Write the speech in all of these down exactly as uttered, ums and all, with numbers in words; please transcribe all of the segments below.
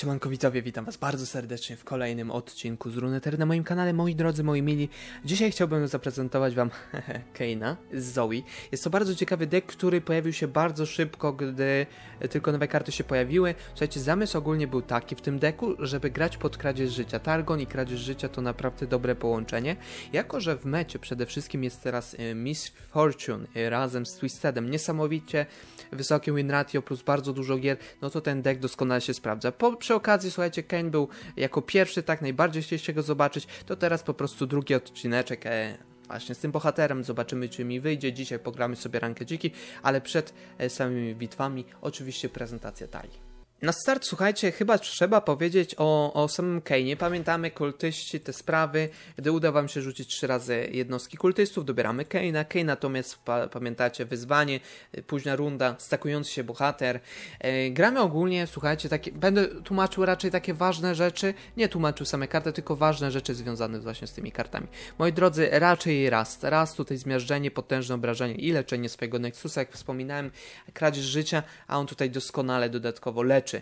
Siemanko widzowie, witam was bardzo serdecznie w kolejnym odcinku z Runeterra na moim kanale. Moi drodzy, moi mili, dzisiaj chciałbym zaprezentować wam Kaina z Zoe. Jest to bardzo ciekawy deck, który pojawił się bardzo szybko, gdy tylko nowe karty się pojawiły. Słuchajcie, zamysł ogólnie był taki w tym decku, żeby grać pod kradzież życia. Targon i kradzież życia to naprawdę dobre połączenie. Jako że w mecie przede wszystkim jest teraz Miss Fortune razem z Twistedem, niesamowicie wysokie win ratio plus bardzo dużo gier, no to ten deck doskonale się sprawdza. Po, przy okazji, słuchajcie, Kain był jako pierwszy, tak najbardziej chcieliście go zobaczyć, to teraz po prostu drugi odcineczek e, właśnie z tym bohaterem, zobaczymy czy mi wyjdzie. Dzisiaj pogramy sobie rankę dziki, ale przed e, samymi bitwami oczywiście prezentacja talii. Na start, słuchajcie, chyba trzeba powiedzieć o, o samym Kainie. Pamiętamy kultyści, te sprawy. Gdy uda wam się rzucić trzy razy jednostki kultystów, dobieramy Kaina. Kain natomiast, pa, pamiętacie, wyzwanie, późna runda, stakujący się bohater. E, gramy ogólnie, słuchajcie, takie, będę tłumaczył raczej takie ważne rzeczy. Nie tłumaczył same karty, tylko ważne rzeczy związane właśnie z tymi kartami. Moi drodzy, raczej raz. Raz tutaj zmiażdżenie, potężne obrażenie i leczenie swojego Nexusa, jak wspominałem, kradzież życia, a on tutaj doskonale dodatkowo leczy.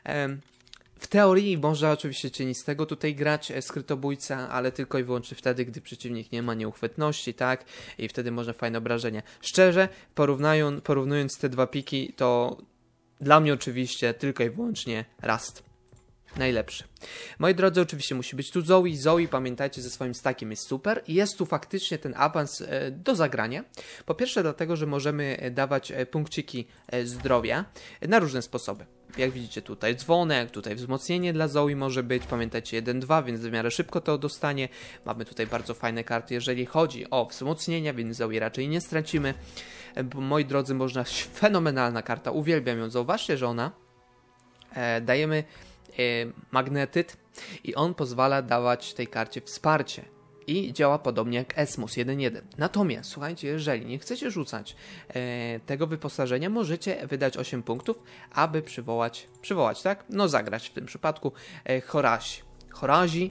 W teorii można oczywiście cienistego tutaj grać, skrytobójca, ale tylko i wyłącznie wtedy, gdy przeciwnik nie ma nieuchwytności, tak? I wtedy można fajne obrażenia. Szczerze, porównując, porównując te dwa piki, to dla mnie oczywiście tylko i wyłącznie Rust. Najlepszy. Moi drodzy, oczywiście musi być tu Zoe. Zoe, pamiętajcie, ze swoim stackiem jest super. Jest tu faktycznie ten awans e, do zagrania. Po pierwsze dlatego, że możemy dawać e, punkciki e, zdrowia e, na różne sposoby. Jak widzicie tutaj dzwonek, tutaj wzmocnienie dla Zoe może być, pamiętajcie jeden dwa, więc w miarę szybko to dostanie. Mamy tutaj bardzo fajne karty, jeżeli chodzi o wzmocnienia, więc Zoe raczej nie stracimy. E, bo, moi drodzy, można, fenomenalna karta, uwielbiam ją. Zauważcie, że ona e, dajemy magnetyt i on pozwala dawać tej karcie wsparcie i działa podobnie jak Esmus jeden jeden. Natomiast słuchajcie, jeżeli nie chcecie rzucać e, tego wyposażenia, możecie wydać osiem punktów, aby przywołać, przywołać, tak? No zagrać w tym przypadku e, Horazi. Horazi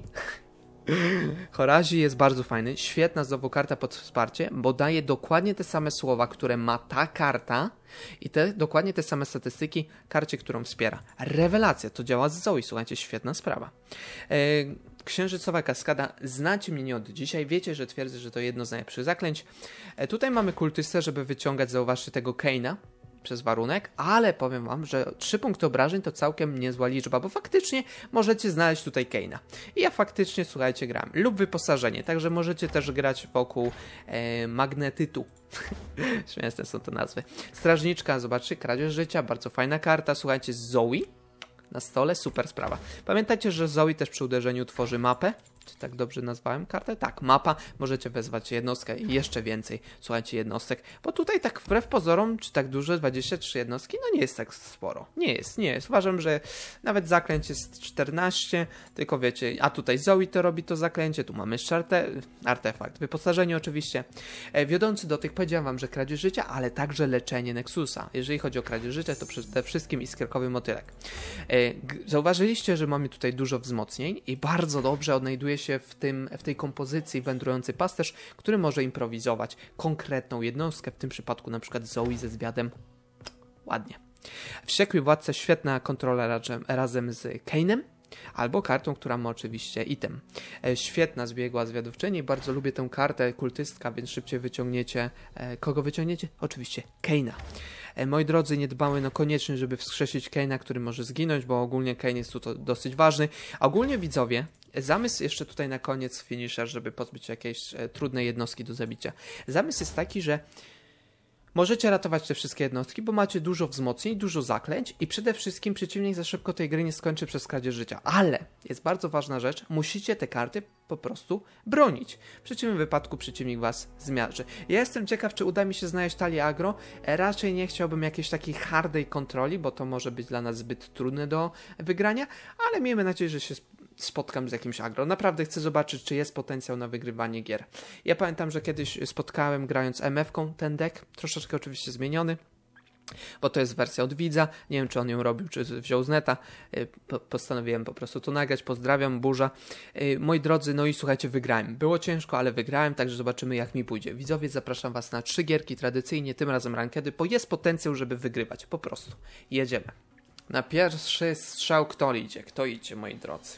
Horazi jest bardzo fajny, świetna znowu karta pod wsparcie, bo daje dokładnie te same słowa, które ma ta karta i te, dokładnie te same statystyki karcie, którą wspiera. Rewelacja, to działa z Zoe, słuchajcie, świetna sprawa. E, Księżycowa kaskada, znacie mnie nie od dzisiaj, wiecie, że twierdzę, że to jedno z najlepszych zaklęć. E, tutaj mamy kultystę, żeby wyciągać, zauważcie, tego Kaina przez warunek, ale powiem wam, że trzy punkty obrażeń to całkiem niezła liczba, bo faktycznie możecie znaleźć tutaj Kaina. I ja faktycznie, słuchajcie, gram. Lub wyposażenie, także możecie też grać wokół e, magnetytu. Śmieszne są te nazwy. Strażniczka, zobaczcie, kradzież życia, bardzo fajna karta, słuchajcie, Zoe na stole, super sprawa. Pamiętajcie, że Zoe też przy uderzeniu tworzy mapę. Czy tak dobrze nazwałem kartę? Tak, mapa. Możecie wezwać jednostkę i jeszcze więcej, słuchajcie, jednostek. Bo tutaj tak wbrew pozorom, czy tak dużo, dwadzieścia trzy jednostki, no nie jest tak sporo. Nie jest, nie jest. Uważam, że nawet zaklęcie jest czternaście, tylko wiecie, a tutaj Zoe to robi to zaklęcie, tu mamy jeszcze arte artefakt, wyposażenie oczywiście. E, wiodący do tych, powiedziałem wam, że kradzież życia, ale także leczenie Nexusa. Jeżeli chodzi o kradzież życia, to przede wszystkim iskierkowy motylek. E, zauważyliście, że mamy tutaj dużo wzmocnień i bardzo dobrze odnajduje się w, tym, w tej kompozycji wędrujący pasterz, który może improwizować konkretną jednostkę, w tym przypadku na przykład Zoe ze zwiadem. Ładnie. Wściekły władca, świetna kontrola razem, razem z Kainem, albo kartą, która ma oczywiście item. E, świetna zbiegła zwiadowczyni, bardzo lubię tę kartę, kultystka, więc szybciej wyciągniecie. E, kogo wyciągniecie? Oczywiście Kaina. E, moi drodzy, nie dbały no koniecznie, żeby wskrzesić Kaina, który może zginąć, bo ogólnie Kain jest tu to dosyć ważny. A ogólnie widzowie, zamysł jeszcze tutaj na koniec finisher, żeby pozbyć się jakiejś e, trudnej jednostki do zabicia. Zamysł jest taki, że możecie ratować te wszystkie jednostki, bo macie dużo wzmocnień, dużo zaklęć i przede wszystkim przeciwnik za szybko tej gry nie skończy przez kradzież życia. Ale jest bardzo ważna rzecz, musicie te karty po prostu bronić. W przeciwnym wypadku przeciwnik was zmiażdży. Ja jestem ciekaw, czy uda mi się znaleźć talię agro. Raczej nie chciałbym jakiejś takiej hardej kontroli, bo to może być dla nas zbyt trudne do wygrania, ale miejmy nadzieję, że się spotkam z jakimś agro. Naprawdę chcę zobaczyć, czy jest potencjał na wygrywanie gier. Ja pamiętam, że kiedyś spotkałem, grając em ef-ką, ten deck, troszeczkę oczywiście zmieniony, bo to jest wersja od widza, nie wiem, czy on ją robił, czy wziął z neta, postanowiłem po prostu to nagrać, pozdrawiam, burza. Moi drodzy, no i słuchajcie, wygrałem. Było ciężko, ale wygrałem, także zobaczymy, jak mi pójdzie. Widzowie, zapraszam was na trzy gierki tradycyjnie, tym razem rankedy, bo jest potencjał, żeby wygrywać, po prostu. Jedziemy. Na pierwszy strzał kto idzie? Kto idzie, moi drodzy?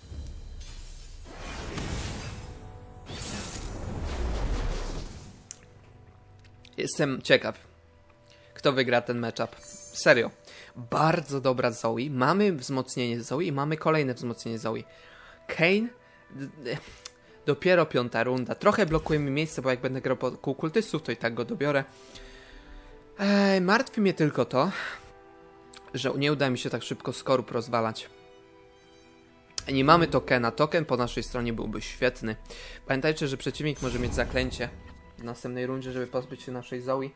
Jestem ciekaw, kto wygra ten matchup. Serio. Bardzo dobra Zoe. Mamy wzmocnienie Zoe i mamy kolejne wzmocnienie Zoe. Kayn... Dopiero piąta runda. Trochę blokuje mi miejsce, bo jak będę grał po kół kultystów, to i tak go dobiorę. Eee, martwi mnie tylko to, że nie uda mi się tak szybko skorup rozwalać. Nie mamy tokena. Token po naszej stronie byłby świetny. Pamiętajcie, że przeciwnik może mieć zaklęcie w następnej rundzie, żeby pozbyć się naszej Zoe.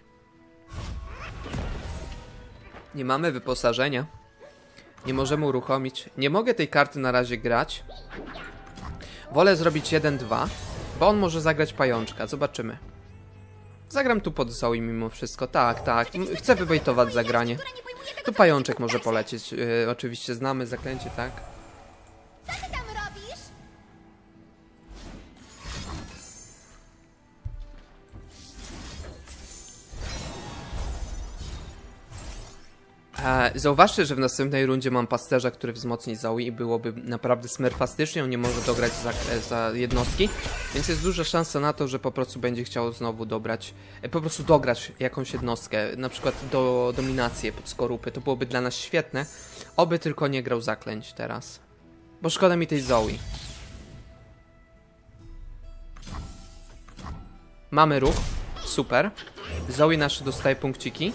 Nie mamy wyposażenia. Nie możemy uruchomić. Nie mogę tej karty na razie grać. Wolę zrobić jeden dwa, bo on może zagrać pajączka. Zobaczymy. Zagram tu pod Zoe mimo wszystko. Tak, tak. Chcę wybejtować zagranie. Tu pajączek może polecieć. Yy, oczywiście znamy zaklęcie, tak? Co ty tam robisz? E, zauważcie, że w następnej rundzie mam pasterza, który wzmocni Zoe i byłoby naprawdę smerfastycznie. On nie może dograć za, za jednostki, więc jest duża szansa na to, że po prostu będzie chciał znowu dobrać, e, po prostu dograć jakąś jednostkę, na przykład do dominację pod skorupy. To byłoby dla nas świetne, oby tylko nie grał zaklęć teraz, bo szkoda mi tej Zoe. Mamy ruch, super. Zoe nasze dostaje punkciki.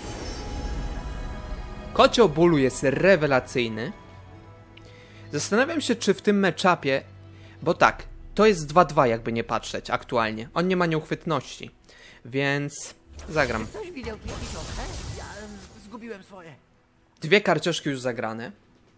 Kocioł bólu jest rewelacyjny. Zastanawiam się, czy w tym matchupie, bo tak, to jest dwa dwa jakby nie patrzeć aktualnie. On nie ma nieuchwytności, więc zagram. Ktoś widział twój książkę? Ja em, zgubiłem swoje. Dwie karcioszki już zagrane.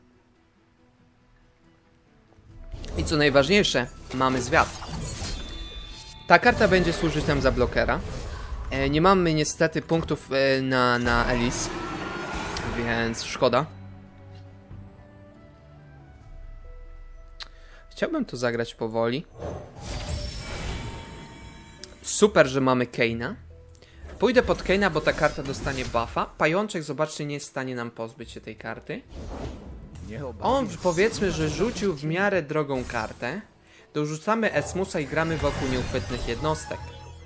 I co najważniejsze, mamy zwiat. Ta karta będzie służyć nam za blokera. E, nie mamy niestety punktów e, na, na Elise, więc szkoda. Chciałbym to zagrać powoli. Super, że mamy Kayna. Pójdę pod Kayna, bo ta karta dostanie buffa. Pajączek, zobaczcie, nie jest w stanie nam pozbyć się tej karty. On, powiedzmy, że rzucił w miarę drogą kartę. Dorzucamy Esmusa i gramy wokół nieuchwytnych jednostek.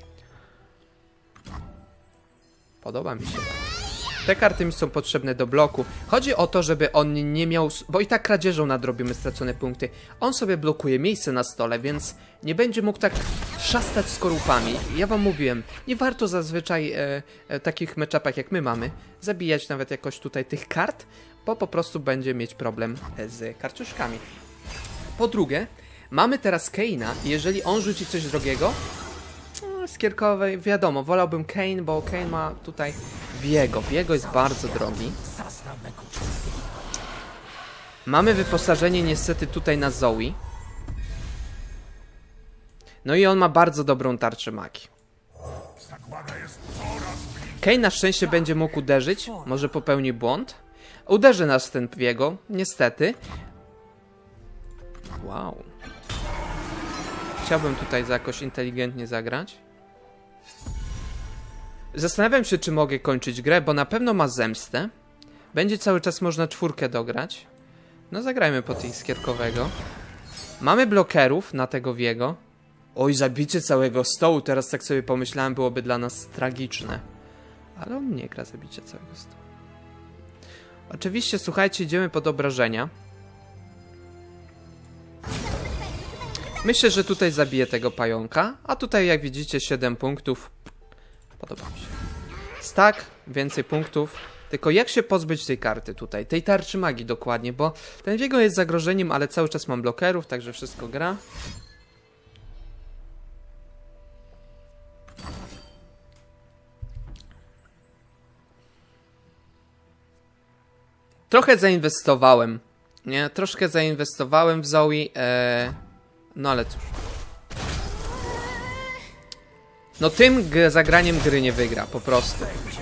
Podoba mi się. Te karty mi są potrzebne do bloku. Chodzi o to, żeby on nie miał... Bo i tak kradzieżą nadrobimy stracone punkty. On sobie blokuje miejsce na stole, więc nie będzie mógł tak szastać skorupami. Ja wam mówiłem, nie warto zazwyczaj e, e, takich matchupach jak my mamy zabijać nawet jakoś tutaj tych kart, bo po prostu będzie mieć problem z karciuszkami. Po drugie, mamy teraz Kayna i jeżeli on rzuci coś drogiego, no, skierkowej, wiadomo, wolałbym Kayn, bo Kayn ma tutaj Viego. Viego jest bardzo drogi. Mamy wyposażenie niestety tutaj na Zoe. No i on ma bardzo dobrą tarczę magii. Kayn na szczęście będzie mógł uderzyć. Może popełni błąd. Uderzy nas ten Viego, niestety. Wow. Chciałbym tutaj jakoś inteligentnie zagrać. Zastanawiam się, czy mogę kończyć grę, bo na pewno ma zemstę. Będzie cały czas można czwórkę dograć. No zagrajmy po tej skierkowego. Mamy blokerów na tego Viego. Oj, zabicie całego stołu, teraz tak sobie pomyślałem, byłoby dla nas tragiczne. Ale on nie gra zabicie całego stołu. Oczywiście, słuchajcie, idziemy pod obrażenia. Myślę, że tutaj zabiję tego pająka, a tutaj jak widzicie siedem punktów. Podoba mi się. Stack, więcej punktów. Tylko jak się pozbyć tej karty tutaj, tej tarczy magii dokładnie, bo ten Viego jest zagrożeniem, ale cały czas mam blokerów, także wszystko gra. Trochę zainwestowałem, nie? Troszkę zainwestowałem w Zoe, ee... no ale cóż. No tym zagraniem gry nie wygra, po prostu.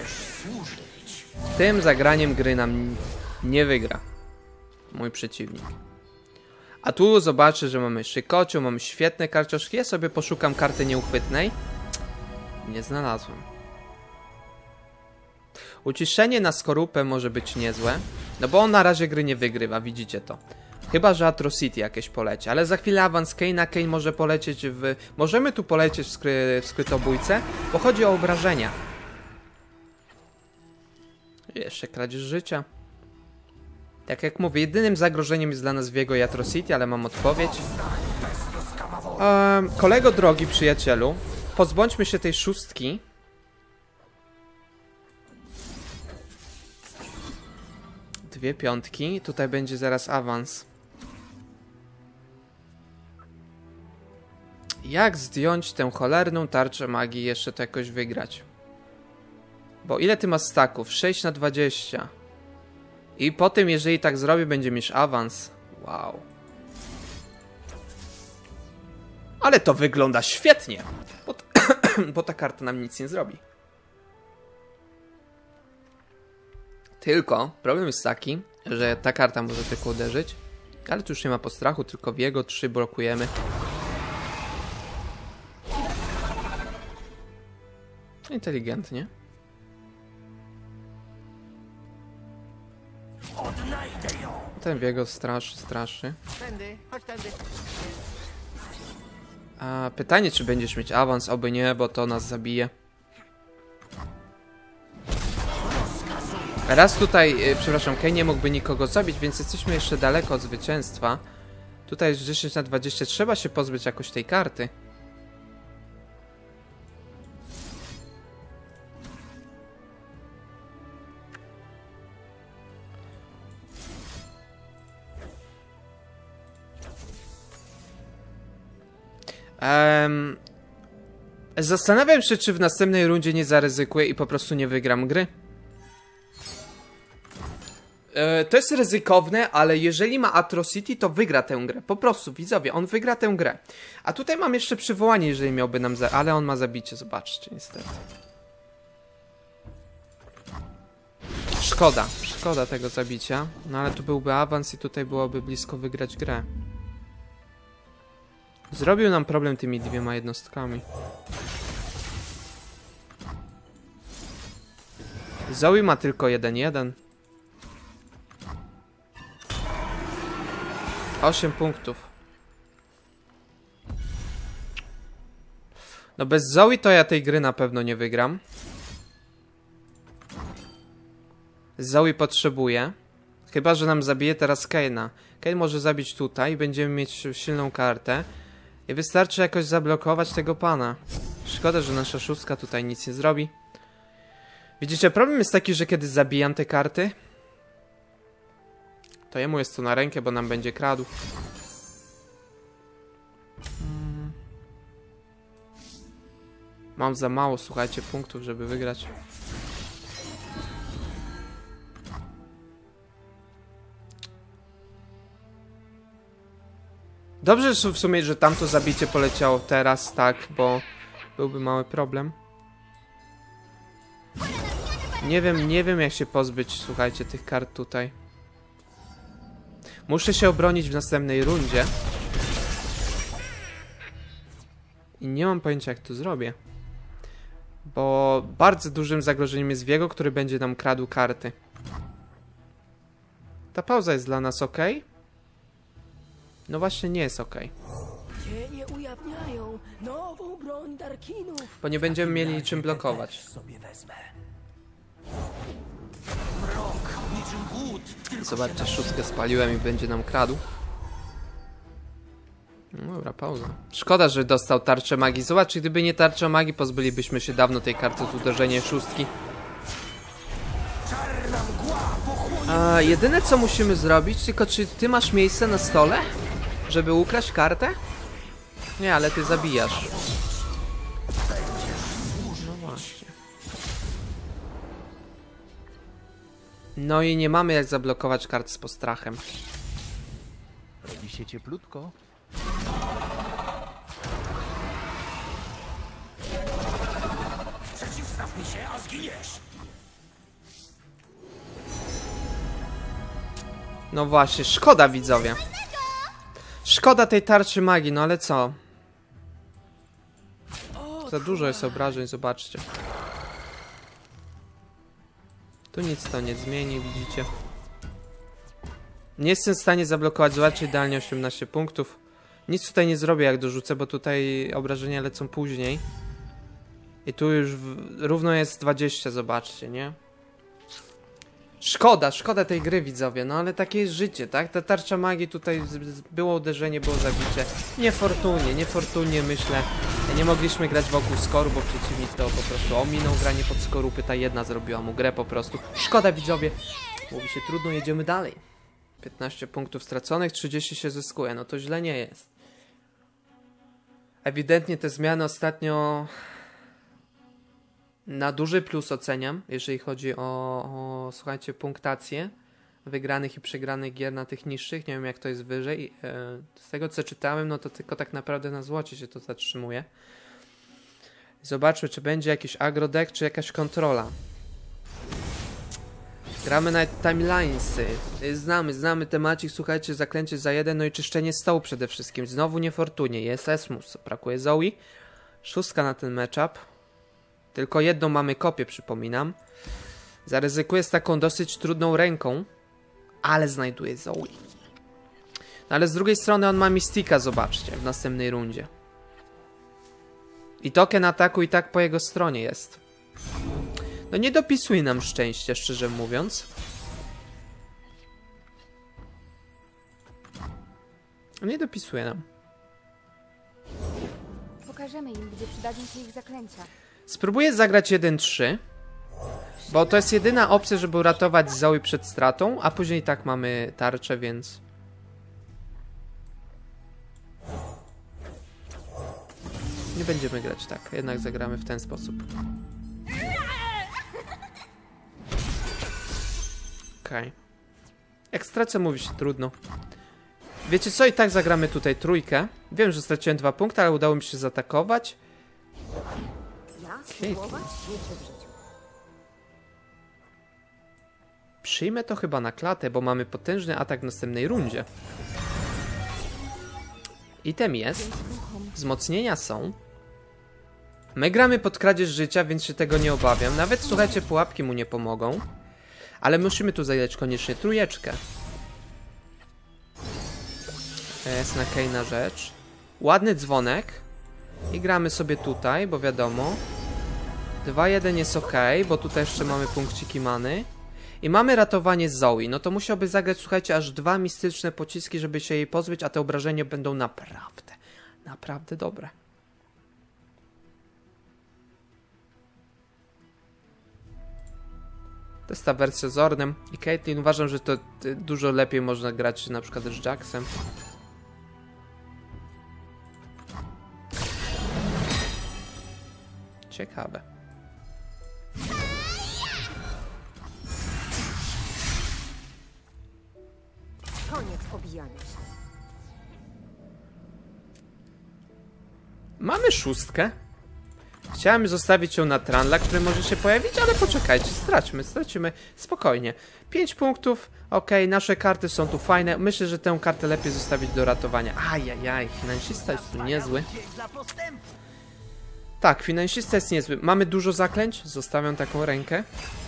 Tym zagraniem gry nam nie wygra mój przeciwnik. A tu zobaczę, że mamy szykociu, mamy świetne karcioszki. Ja sobie poszukam karty nieuchwytnej. Nie znalazłem. Uciszenie na skorupę może być niezłe, no bo on na razie gry nie wygrywa, widzicie to. Chyba że Atrocity jakieś poleci, ale za chwilę awans Kane'a, Kane może polecieć w... Możemy tu polecieć w, skry... w skrytobójce, bo chodzi o obrażenia. I jeszcze kradzież życia. Tak jak mówię, jedynym zagrożeniem jest dla nas Viego i Atrocity, ale mam odpowiedź. Um, kolego drogi, przyjacielu, pozbądźmy się tej szóstki. Dwie piątki, tutaj będzie zaraz awans. Jak zdjąć tę cholerną tarczę magii i jeszcze to jakoś wygrać? Bo ile ty masz staków? sześć na dwadzieścia. I po tym, jeżeli tak zrobię, będzie mieć awans. Wow. Ale to wygląda świetnie. Bo, to, bo ta karta nam nic nie zrobi. Tylko problem jest taki, że ta karta może tylko uderzyć. Ale tu już nie ma postrachu, tylko w jego trzy blokujemy. Inteligentnie. Ten Viego straszy, straszy. Tędy, chodź tędy. A pytanie, czy będziesz mieć awans, oby nie, bo to nas zabije. Raz tutaj, yy, przepraszam, Kane nie mógłby nikogo zabić, więc jesteśmy jeszcze daleko od zwycięstwa. Tutaj jest dziesięć na dwadzieścia, trzeba się pozbyć jakoś tej karty. Um, zastanawiam się, czy w następnej rundzie nie zaryzykuję i po prostu nie wygram gry. E, to jest ryzykowne, ale jeżeli ma Atrocity, to wygra tę grę. Po prostu, widzowie, on wygra tę grę. A tutaj mam jeszcze przywołanie, jeżeli miałby nam za... Ale on ma zabicie, zobaczcie, niestety. Szkoda, szkoda tego zabicia. No ale tu byłby awans i tutaj byłoby blisko wygrać grę. Zrobił nam problem tymi dwiema jednostkami. Zoe ma tylko jeden jeden. osiem punktów. No bez Zoe to ja tej gry na pewno nie wygram. Zoe potrzebuje. Chyba że nam zabije teraz Kane'a. Kane może zabić tutaj i będziemy mieć silną kartę. I wystarczy jakoś zablokować tego pana. Szkoda, że nasza szóstka tutaj nic nie zrobi. Widzicie, problem jest taki, że kiedy zabijam te karty, to jemu jest to na rękę, bo nam będzie kradł. Hmm. Mam za mało, słuchajcie, punktów, żeby wygrać. Dobrze w sumie, że tamto zabicie poleciało teraz, tak, bo byłby mały problem. Nie wiem, nie wiem jak się pozbyć, słuchajcie, tych kart tutaj. Muszę się obronić w następnej rundzie. I nie mam pojęcia jak to zrobię. Bo bardzo dużym zagrożeniem jest Viego, który będzie nam kradł karty. Ta pauza jest dla nas ok? No właśnie nie jest ok. Cienie ujawniają nową broń Darkinów. Bo nie będziemy mieli czym blokować. Sobie wezmę. Zobaczcie, szóstkę spaliłem i będzie nam kradł. No dobra, pauza. Szkoda, że dostał tarczę magii. Zobaczcie, gdyby nie tarcza magii, pozbylibyśmy się dawno tej karty z uderzenia szóstki. A jedyne co musimy zrobić, tylko czy ty masz miejsce na stole, żeby ukraść kartę? Nie, ale ty zabijasz. No właśnie. No i nie mamy jak zablokować kart z postrachem. Robi się cieplutko. Przeciwstaw mi się, a zginiesz! No właśnie, szkoda widzowie. Szkoda tej tarczy magii, no ale co? Za dużo jest obrażeń, zobaczcie. Tu nic to nie zmieni, widzicie. Nie jestem w stanie zablokować, zobaczcie, idealnie osiemnaście punktów. Nic tutaj nie zrobię, jak dorzucę, bo tutaj obrażenia lecą później. I tu już w, równo jest dwadzieścia, zobaczcie, nie? Szkoda, szkoda tej gry, widzowie, no ale takie jest życie, tak? Ta tarcza magii tutaj z, z, było uderzenie, było zabicie. Niefortunnie, niefortunnie, myślę. Nie mogliśmy grać wokół skoru, bo przeciwnik to po prostu ominął granie pod skorupy. Ta jedna zrobiła mu grę po prostu. Szkoda, widzowie. Mówi się trudno, jedziemy dalej. piętnaście punktów straconych, trzydzieści się zyskuje, no to źle nie jest. Ewidentnie te zmiany ostatnio na duży plus oceniam, jeżeli chodzi o, o słuchajcie, punktację wygranych i przegranych gier na tych niższych. Nie wiem, jak to jest wyżej. Z tego, co czytałem, no to tylko tak naprawdę na złocie się to zatrzymuje. Zobaczmy, czy będzie jakiś agrodeck, czy jakaś kontrola. Gramy na timelinesy. Znamy, znamy temacik, słuchajcie, zaklęcie za jeden, no i czyszczenie stołu przede wszystkim. Znowu niefortunnie, jest Esmus, brakuje Zoe. Szóstka na ten matchup. Tylko jedną mamy kopię, przypominam. Zaryzykuję z taką dosyć trudną ręką, ale znajduję Zoe. No ale z drugiej strony on ma Mystika, zobaczcie, w następnej rundzie. I token ataku i tak po jego stronie jest. No nie dopisuje nam szczęścia, szczerze mówiąc. Nie dopisuje nam. Pokażemy im, gdzie przydadzą się ich zaklęcia. Spróbuję zagrać jeden trzy. Bo to jest jedyna opcja, żeby uratować Zoe przed stratą. A później tak mamy tarczę, więc... Nie będziemy grać tak. Jednak zagramy w ten sposób. Okej. Okay. Jak stracę, mówi się trudno. Wiecie co? I tak zagramy tutaj trójkę. Wiem, że straciłem dwa punkty, ale udało mi się zaatakować. Okay. Przyjmę to chyba na klatę, bo mamy potężny atak w następnej rundzie. Item jest. Wzmocnienia są. My gramy pod kradzież życia, więc się tego nie obawiam. Nawet, słuchajcie, pułapki mu nie pomogą. Ale musimy tu zagrać koniecznie trójeczkę. Jest na Kaina rzecz. Ładny dzwonek. I gramy sobie tutaj, bo wiadomo. dwa jeden jest ok, bo tutaj jeszcze mamy punkciki many. I mamy ratowanie Zoe. No to musiałby zagrać, słuchajcie, aż dwa mistyczne pociski, żeby się jej pozbyć, a te obrażenia będą naprawdę, naprawdę dobre. To jest ta wersja z Ornem i Caitlyn. Uważam, że to dużo lepiej można grać na przykład z Jaxem. Ciekawe. Koniec obijania się. Mamy szóstkę. Chciałem zostawić ją na Tranla, który może się pojawić, ale poczekajcie, straćmy, stracimy spokojnie. pięć punktów, ok, nasze karty są tu fajne. Myślę, że tę kartę lepiej zostawić do ratowania. Ajajaj, finansista jest tu niezły. Tak, finansista jest niezły. Mamy dużo zaklęć, zostawiam taką rękę.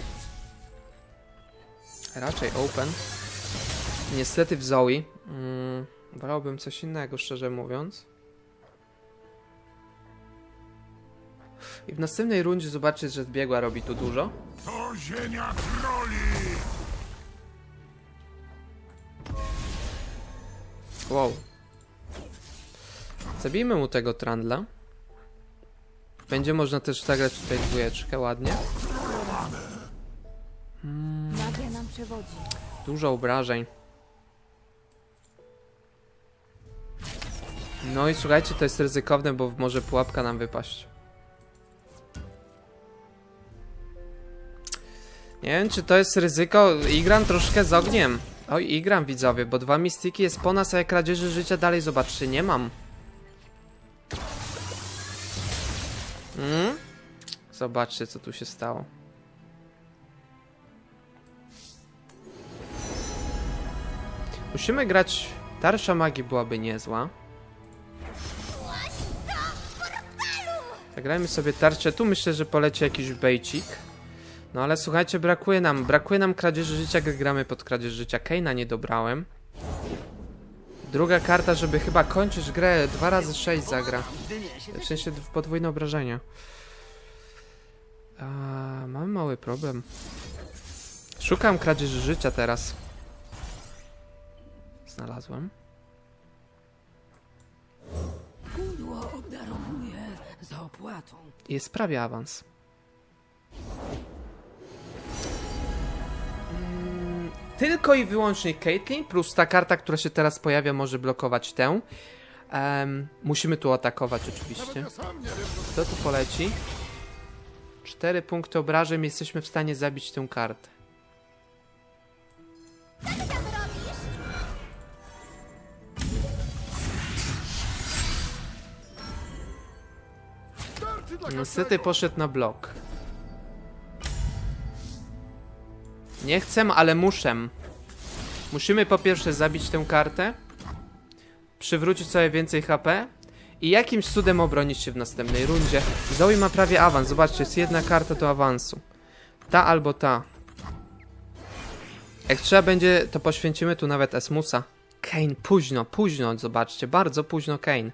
Raczej open. Niestety w Zoe. Mm, wolałbym coś innego, szczerze mówiąc. I w następnej rundzie zobaczysz, że zbiegła robi tu dużo. To ziemia troli! Wow. Zabijmy mu tego Trandla. Będzie można też zagrać tutaj dwójeczkę ładnie. Hmm. Magia nam przewodzi. Dużo obrażeń. No i słuchajcie, to jest ryzykowne, bo może pułapka nam wypaść. Nie wiem, czy to jest ryzyko. Igram troszkę z ogniem. Oj, igram, widzowie, bo dwa mistyki jest po nas, a jak kradzieży życia dalej, zobaczcie, nie mam. Hmm? Zobaczcie, co tu się stało. Musimy grać... Tarcza magii byłaby niezła. Zagrajmy sobie tarczę. Tu myślę, że poleci jakiś bejcik. No ale słuchajcie, brakuje nam, brakuje nam kradzieży życia, gdy gramy pod kradzież życia. Kane'a nie dobrałem. Druga karta, żeby chyba kończyć grę, dwa razy sześć zagra. W sensie podwójne obrażenia. A, mamy mały problem. Szukam kradzieży życia teraz. Znalazłem. Pudło obdarowuje za opłatą. Jest prawie awans. Mm, tylko i wyłącznie Caitlyn, plus ta karta, która się teraz pojawia, może blokować tę. Um, musimy tu atakować oczywiście. Kto tu poleci? Cztery punkty obrażeń, jesteśmy w stanie zabić tę kartę. Niestety poszedł na blok. Nie chcę, ale muszę. Musimy po pierwsze zabić tę kartę, przywrócić sobie więcej H P i jakimś cudem obronić się w następnej rundzie. Zoe ma prawie awans. Zobaczcie, jest jedna karta do awansu. Ta albo ta. Jak trzeba będzie, to poświęcimy tu nawet Esmusa. Kain, późno, późno, zobaczcie, bardzo późno Kain.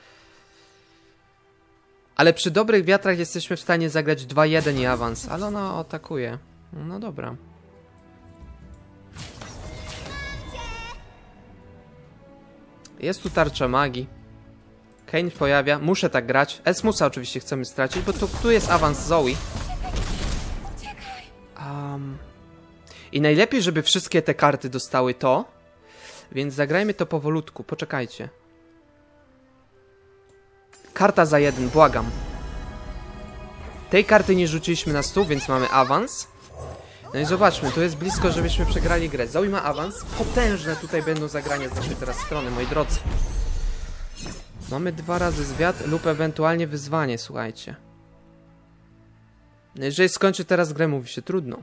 Ale przy dobrych wiatrach jesteśmy w stanie zagrać dwa jeden i awans, ale ona atakuje. No dobra. Jest tu tarcza magii. Kain pojawia, muszę tak grać. Esmusa oczywiście chcemy stracić, bo tu, tu jest awans Zoe. Um, I najlepiej, żeby wszystkie te karty dostały to. Więc zagrajmy to powolutku, poczekajcie. Karta za jeden, błagam. Tej karty nie rzuciliśmy na stół, więc mamy awans. No i zobaczmy, tu jest blisko, żebyśmy przegrali grę. Zoe ma awans. Potężne tutaj będą zagrania z naszej teraz strony, moi drodzy. Mamy dwa razy zwiat lub ewentualnie wyzwanie, słuchajcie. No jeżeli skończy teraz grę, mówi się trudno.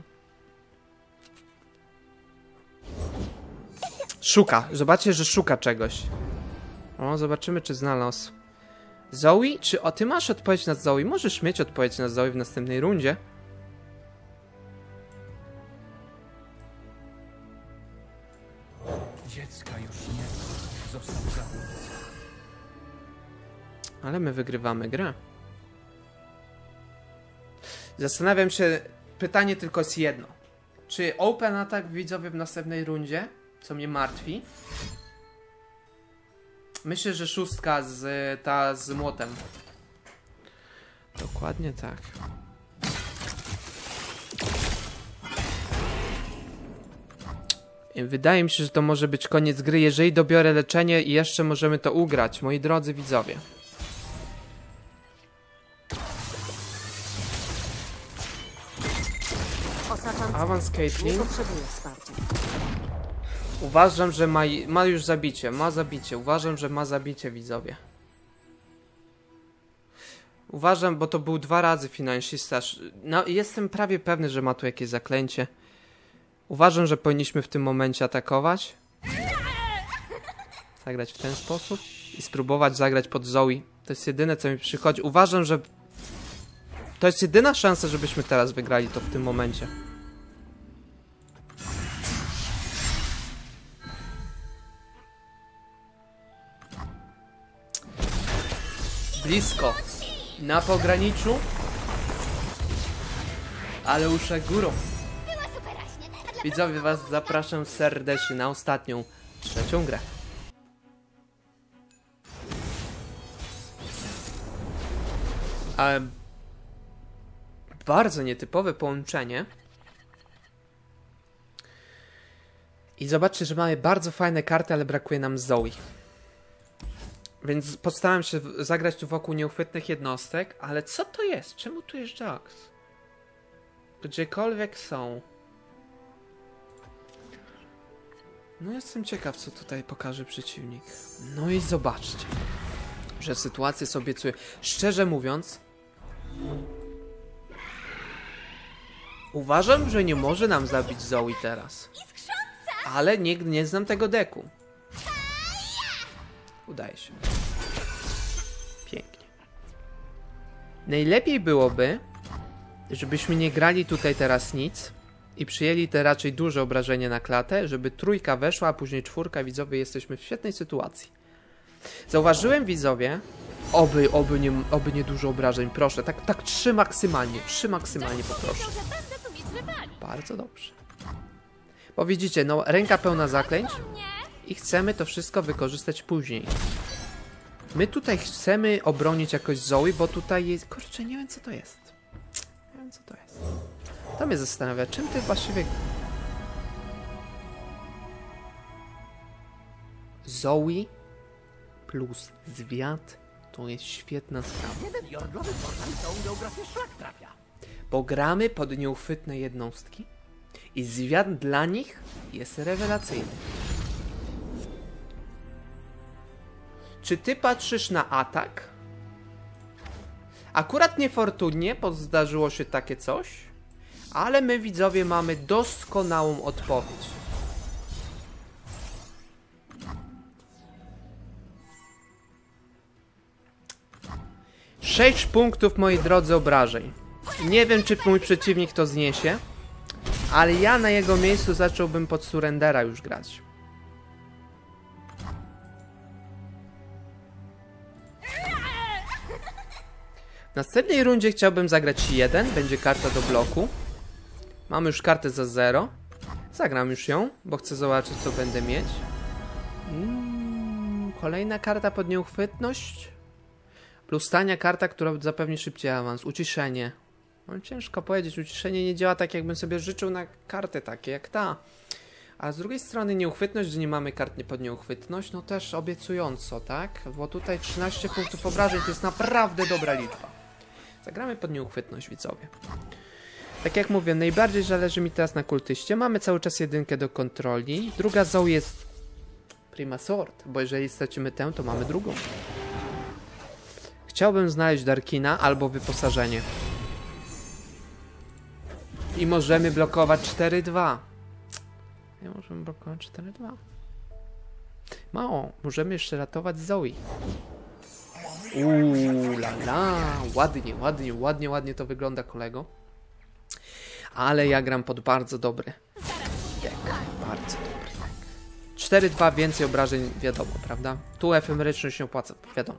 Szuka. Zobaczcie, że szuka czegoś. O, zobaczymy, czy znalazł. Zoe? Czy o, ty masz odpowiedź na Zoe? Możesz mieć odpowiedź na Zoe w następnej rundzie. Dziecka już nie ma. Został zabójca. Ale my wygrywamy grę. Zastanawiam się, pytanie tylko jest jedno. Czy open attack widzowie w następnej rundzie? Co mnie martwi. Myślę, że szóstka z ta z młotem. Dokładnie tak. I wydaje mi się, że to może być koniec gry. Jeżeli dobiorę leczenie i jeszcze możemy to ugrać, moi drodzy widzowie. Awans Caitlyn. Nie potrzebuję wsparcia. Uważam, że ma, ma już zabicie. Ma zabicie. Uważam, że ma zabicie, widzowie. Uważam, bo to był dwa razy finansista. No, jestem prawie pewny, że ma tu jakieś zaklęcie. Uważam, że powinniśmy w tym momencie atakować. Zagrać w ten sposób. I spróbować zagrać pod Zoe. To jest jedyne, co mi przychodzi. Uważam, że to jest jedyna szansa, żebyśmy teraz wygrali to w tym momencie. Blisko. Na pograniczu. Ale usze górą. Widzowie, was zapraszam serdecznie na ostatnią, trzecią grę. Ale bardzo nietypowe połączenie. I zobaczcie, że mamy bardzo fajne karty, ale brakuje nam Zoe. Więc postaram się zagrać tu wokół nieuchwytnych jednostek, ale co to jest? Czemu tu jest Jax? Gdziekolwiek są. No jestem ciekaw, co tutaj pokaże przeciwnik. No i zobaczcie, że sytuację sobie obiecuję. Szczerze mówiąc, uważam, że nie może nam zabić Zoe teraz. Ale nie, nie znam tego deku. Udaje się. Pięknie. Najlepiej byłoby, żebyśmy nie grali tutaj teraz nic i przyjęli te raczej duże obrażenie na klatę, żeby trójka weszła, a później czwórka. Widzowie, jesteśmy w świetnej sytuacji. Zauważyłem, widzowie, oby, oby, nie, oby nie dużo obrażeń, proszę, tak, tak trzy maksymalnie, trzy maksymalnie poproszę. Bardzo dobrze. Bo widzicie, no ręka pełna zaklęć i chcemy to wszystko wykorzystać później. My tutaj chcemy obronić jakoś Zoe, bo tutaj jest... Kurczę, nie wiem co to jest. Nie wiem co to jest. To mnie zastanawia, czym ty właściwie... Zoe plus zwiat to jest świetna sprawa. Bo gramy pod nieuchwytne jednostki i zwiat dla nich jest rewelacyjny. Czy ty patrzysz na atak? Akurat niefortunnie, bo zdarzyło się takie coś, ale my, widzowie, mamy doskonałą odpowiedź. Sześć punktów, moi drodzy, obrażeń. Nie wiem, czy mój przeciwnik to zniesie, ale ja na jego miejscu zacząłbym pod surrendera już grać. W następnej rundzie chciałbym zagrać jeden, będzie karta do bloku. Mamy już kartę za zero. Zagram już ją, bo chcę zobaczyć, co będę mieć. Mm, kolejna karta pod nieuchwytność. Plus tania karta, która zapewni szybciej awans. Uciszenie. No, ciężko powiedzieć, uciszenie nie działa tak, jakbym sobie życzył na karty takie jak ta. A z drugiej strony nieuchwytność, że nie mamy kart pod nieuchwytność, no też obiecująco, tak? Bo tutaj trzynaście punktów obrażeń to jest naprawdę dobra liczba. Zagramy pod nieuchwytność, widzowie. Tak jak mówię, najbardziej zależy mi teraz na kultyście. Mamy cały czas jedynkę do kontroli. Druga Zoe jest prima sort, bo jeżeli stracimy tę, to mamy drugą. Chciałbym znaleźć Darkina albo wyposażenie. I możemy blokować cztery dwa. Nie możemy blokować cztery dwa. Mało, możemy jeszcze ratować Zoe. Uuu, la la, ładnie, ładnie, ładnie, ładnie to wygląda, kolego. Ale ja gram pod bardzo dobry deck, bardzo dobry deck. cztery dwa, więcej obrażeń, wiadomo, prawda? Tu efemeryczność się opłaca, wiadomo.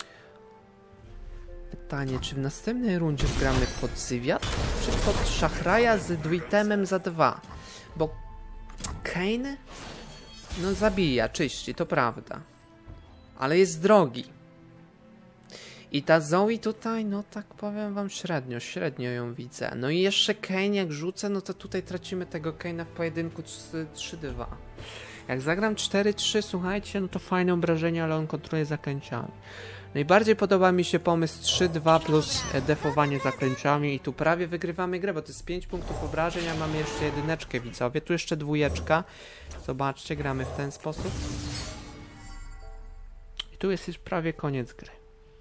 Pytanie, czy w następnej rundzie gramy pod Zywiat, czy pod Szachraja z Dwitemem za dwa? Bo Kain, no zabija, czyści, to prawda. Ale jest drogi. I ta Zoe tutaj, no tak powiem wam średnio, średnio ją widzę. No i jeszcze Kain jak rzucę, no to tutaj tracimy tego Kaina w pojedynku trzy dwa. Jak zagram cztery trzy, słuchajcie, no to fajne obrażenia, ale on kontroluje zaklęciami. Najbardziej podoba mi się pomysł trzy dwa plus defowanie zaklęciami i tu prawie wygrywamy grę, bo to jest pięć punktów obrażeń, a mamy jeszcze jedyneczkę, widzowie. Tu jeszcze dwójeczka. Zobaczcie, gramy w ten sposób. I tu jest już prawie koniec gry.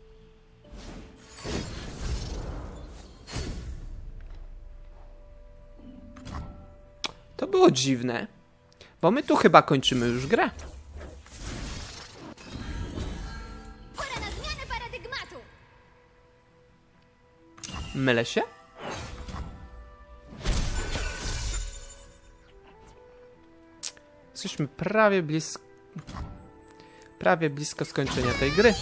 To było dziwne, bo my tu chyba kończymy już grę. Pora na zmianę paradygmatu! Mylę się? Jesteśmy prawie blisko... Prawie blisko skończenia tej gry.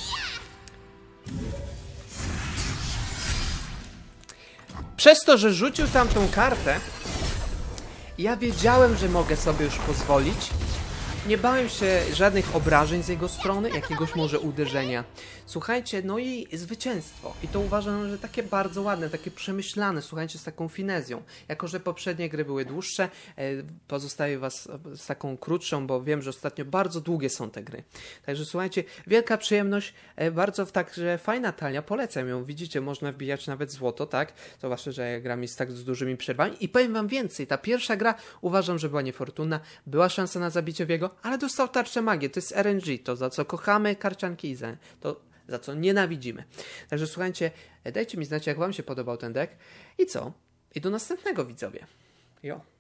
Przez to, że rzucił tamtą kartę, ja wiedziałem, że mogę sobie już pozwolić. Nie bałem się żadnych obrażeń z jego strony, jakiegoś może uderzenia. Słuchajcie, no i zwycięstwo. I to uważam, że takie bardzo ładne, takie przemyślane, słuchajcie, z taką finezją. Jako że poprzednie gry były dłuższe, pozostawię was z taką krótszą, bo wiem, że ostatnio bardzo długie są te gry. Także słuchajcie, wielka przyjemność, bardzo także fajna talia, polecam ją. Widzicie, można wbijać nawet złoto, tak? Zwłaszcza, że ja gram z tak z dużymi przerwami. I powiem wam więcej, ta pierwsza gra uważam, że była niefortunna. Była szansa na zabicie Wiego, ale dostał tarczę magii. To jest R N G, to za co kochamy karcianki Izę. To za co nienawidzimy. Także słuchajcie, dajcie mi znać, jak wam się podobał ten deck. I co? I do następnego, widzowie. Jo.